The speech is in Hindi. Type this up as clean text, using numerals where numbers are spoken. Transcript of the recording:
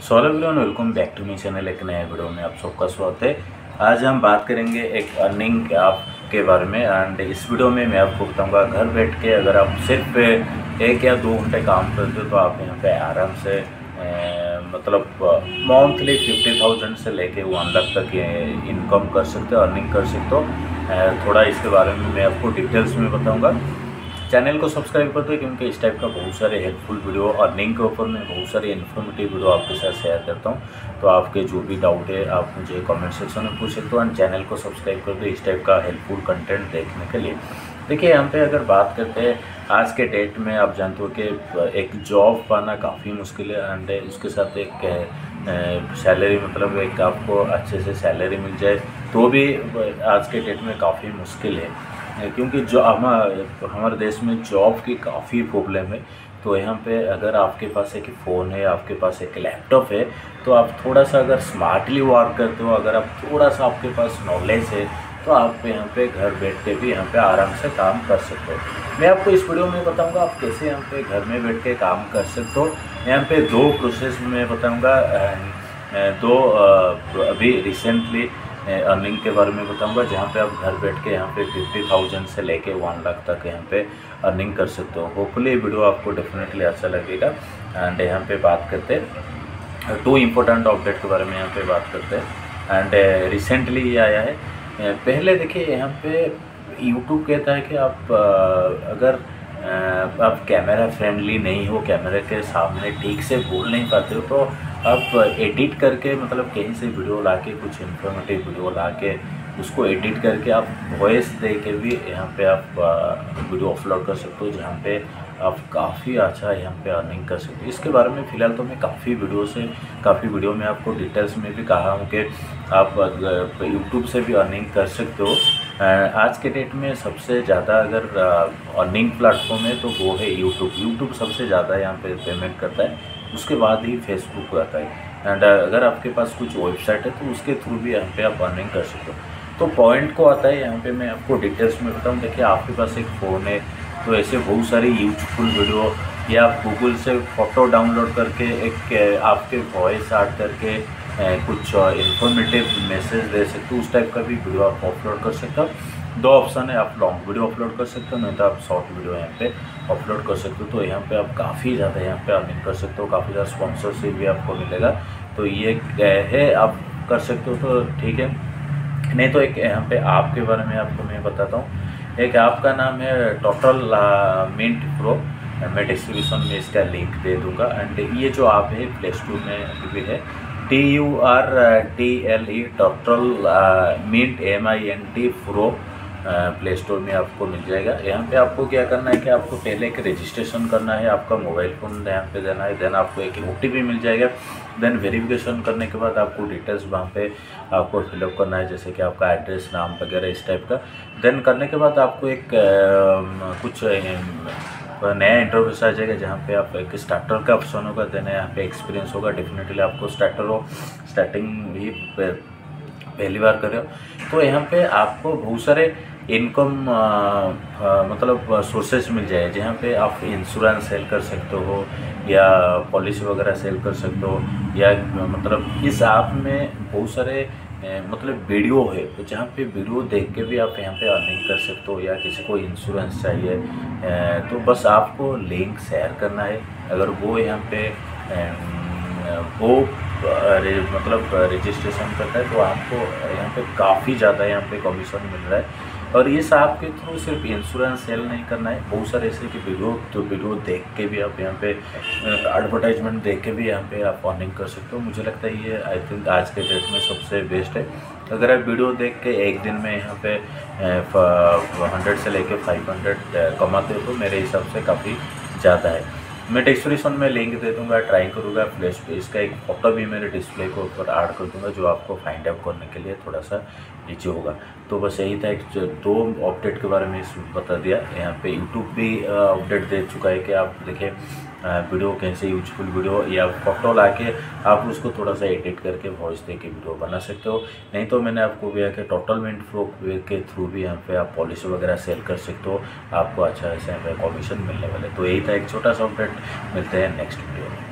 So hello everyone, welcome back to my channel. एक नए वीडियो में आप सबका स्वागत है। आज हम बात करेंगे एक अर्निंग ऐप के बारे में। एंड इस वीडियो में मैं आपको बताऊंगा घर बैठ के अगर आप सिर्फ 1 या 2 घंटे काम करते हो तो आप यहाँ पे आराम से मतलब मंथली 50,000 से लेके 1 लाख तक इनकम कर सकते हो, अर्निंग कर सकते हो। थोड़ा इसके बारे में मैं आपको डिटेल्स में बताऊँगा। चैनल को सब्सक्राइब कर दो क्योंकि इस टाइप का बहुत सारे हेल्पफुल वीडियो अर्निंग के ऊपर मैं बहुत सारे इन्फॉर्मेटिव वीडियो आपके साथ शेयर करता हूं। तो आपके जो भी डाउट है आप मुझे कमेंट सेक्शन में पूछ सकते हो। एंड चैनल को सब्सक्राइब कर दो इस टाइप का हेल्पफुल कंटेंट देखने के लिए। देखिए, यहाँ पे अगर बात करते हैं आज के डेट में, आप जानते हो कि एक जॉब पाना काफ़ी मुश्किल है। एंड उसके साथ एक सैलरी, मतलब एक आपको अच्छे से सैलरी मिल जाए तो भी आज के डेट में काफ़ी मुश्किल है, क्योंकि जो हमारे देश में जॉब की काफ़ी प्रॉब्लम है। तो यहाँ पे अगर आपके पास एक फ़ोन है, आपके पास एक लैपटॉप है, तो आप थोड़ा सा अगर स्मार्टली वर्क करते हो, अगर आप थोड़ा सा आपके पास नॉलेज है, तो आप यहाँ पे घर बैठ के भी यहाँ पे आराम से काम कर सकते हो। मैं आपको इस वीडियो में बताऊंगा आप कैसे यहाँ पे घर में बैठ के काम कर सकते हो। यहाँ पे 2 प्रोसेस में बताऊँगा, अभी रिसेंटली अर्निंग के बारे में बताऊंगा, जहाँ पे आप घर बैठ के यहाँ पे 50,000 से लेके 1 लाख तक यहाँ पे अर्निंग कर सकते हो। होपफुली वीडियो आपको डेफिनेटली अच्छा लगेगा। एंड यहाँ पे बात करते हैं 2 इम्पोर्टेंट अपडेट के बारे में, यहाँ पे बात करते हैं। एंड रिसेंटली ये आया है। पहले देखिए, यहाँ पे यूट्यूब कहता है कि आप अगर आप कैमरा फ्रेंडली नहीं हो, कैमरे के सामने ठीक से बोल नहीं पाते हो, तो आप एडिट करके, मतलब कहीं से वीडियो लाके, कुछ इन्फॉर्मेटिव वीडियो लाके उसको एडिट करके आप वॉइस दे के भी यहाँ पे आप वीडियो अपलोड कर सकते हो, जहाँ पे आप काफ़ी अच्छा यहाँ पे अर्निंग कर सकते हो। इसके बारे में फ़िलहाल तो मैं काफ़ी वीडियो में आपको डिटेल्स में भी कहा हूँ कि आप यूट्यूब से भी अर्निंग कर सकते हो। आज के डेट में सबसे ज़्यादा अगर अर्निंग प्लेटफॉर्म है तो वो है यूट्यूब सबसे ज़्यादा यहाँ पे पेमेंट करता है, उसके बाद ही फेसबुक आता है। एंड अगर आपके पास कुछ वेबसाइट है तो उसके थ्रू भी यहाँ पे आप अर्निंग कर सकते हो। तो पॉइंट को आता है यहाँ पे मैं आपको डिटेल्स में बताऊँ। देखिए, आपके पास एक फ़ोन है तो ऐसे बहुत सारी यूजफुल वीडियो, या आप गूगल से फ़ोटो डाउनलोड करके एक आपके वॉइस ऐड करके कुछ इन्फॉर्मेटिव मैसेज दे सकते हो, उस टाइप का भी वीडियो आप अपलोड कर सकते हो। 2 ऑप्शन है, आप लॉन्ग वीडियो अपलोड कर सकते हो, नहीं तो आप शॉर्ट वीडियो यहाँ पे अपलोड कर सकते हो। तो यहाँ पे आप काफ़ी ज़्यादा यहाँ पे अर्निंग कर सकते हो, काफ़ी ज़्यादा स्पॉन्सरशिप भी आपको मिलेगा। तो ये है, आप कर सकते हो तो ठीक है। नहीं तो एक यहाँ पे ऐप के बारे में आपको मैं बताता हूँ। एक ऐप का नाम है टोटल मिंट प्रो। मैं डिस्क्रिप्शन में इसका लिंक दे दूँगा। एंड ये जो ऐप है प्ले स्टोर में भी है, TURTLE total mint MINT pro play store में आपको मिल जाएगा। यहाँ पे आपको क्या करना है कि आपको पहले एक रजिस्ट्रेशन करना है, आपका मोबाइल फ़ोन यहाँ पे देना है, देन आपको एक OTP मिल जाएगा। देन वेरिफिकेशन करने के बाद आपको डिटेल्स वहाँ पे आपको फिलअप करना है, जैसे कि आपका एड्रेस, नाम वगैरह इस टाइप का। देन करने के बाद आपको एक कुछ नया इंटरव्यूस आ जाएगा, जहाँ पे आप एक स्टार्टर का ऑप्शन होगा, देन यहाँ पे एक्सपीरियंस होगा। डेफिनेटली आपको स्टार्टिंग भी पहली बार कर रहे हो तो यहाँ पे आपको बहुत सारे इनकम मतलब सोर्सेस मिल जाए, जहाँ पे आप इंश्योरेंस सेल कर सकते हो, या पॉलिसी वगैरह सेल कर सकते हो, या मतलब इस ऐप में बहुत सारे मतलब वीडियो है, तो जहाँ पे वीडियो देख के भी आप यहाँ पे अर्निंग कर सकते हो। या किसी को इंश्योरेंस चाहिए तो बस आपको लिंक शेयर करना है। अगर वो यहाँ पे वो मतलब रजिस्ट्रेशन करता है तो आपको यहाँ पे काफ़ी ज़्यादा यहाँ पे कमीशन मिल रहा है। और इस ऐप के थ्रू सिर्फ इंश्योरेंस सेल नहीं करना है, बहुत सारे ऐसे कि वीडियो देख के भी आप यहाँ पे एडवर्टाइजमेंट देख के भी यहाँ पे आप अर्निंग कर सकते हो। मुझे लगता है ये आई थिंक आज के डेट में सबसे बेस्ट है। अगर आप वीडियो देख के एक दिन में यहाँ पे 100 से लेके 500 कमाते हो तो मेरे हिसाब से काफ़ी ज़्यादा है। मैं डिस्क्रिप्शन में लिंक दे दूंगा, ट्राई करूँगा प्लेस पे। इसका एक फ़ोटो भी मेरे डिस्प्ले के ऊपर ऐड कर दूंगा, जो आपको फाइंड आउट करने के लिए थोड़ा सा नीचे होगा। तो बस यही था, 2 अपडेट के बारे में बता दिया। यहाँ पे यूट्यूब भी अपडेट दे चुका है कि आप देखिए वीडियो कैसे यूजफुल वीडियो या फ़ोटो लाके आप उसको थोड़ा सा एडिट करके वॉइस दे के वीडियो बना सकते हो। नहीं तो मैंने आपको दिया कि टोटल मिंट प्रो के थ्रू भी यहाँ पे आप पॉलिसी वगैरह सेल कर सकते हो, आपको अच्छा ऐसे यहाँ पे कमीशन मिलने वाले। तो यही था एक छोटा सा अपडेट, मिलते हैं नेक्स्ट वीडियो में।